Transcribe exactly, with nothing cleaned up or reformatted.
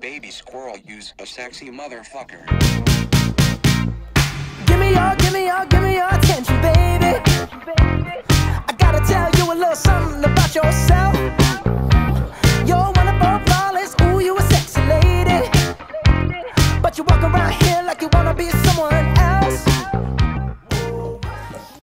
baby squirrel, use a sexy motherfucker. Give me your, give me your, give me your attention, baby. I gotta tell you a little something about yourself. You're wonderful, flawless, ooh, you a sexy lady. But you walk around